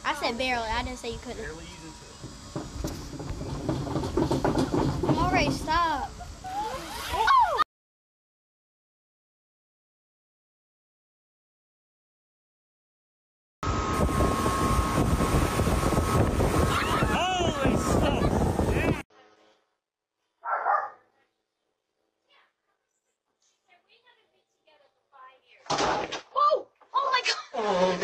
I said barely. I didn't say you couldn't. Barely using it. Alright, stop. Holy stuff! Oh! Oh my god! Oh.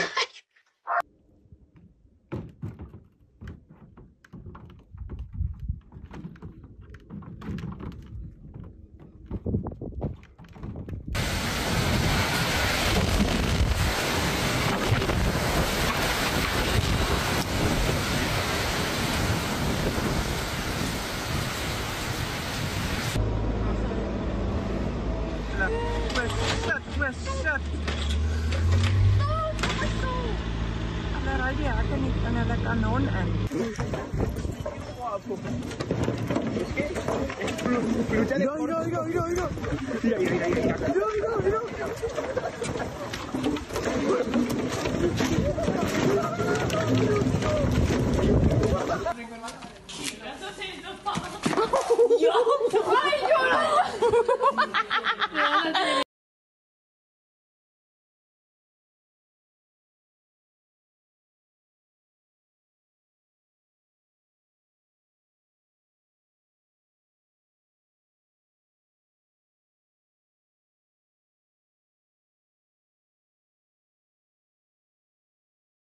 Shut. Another idea, I can eat another unknown and. Go.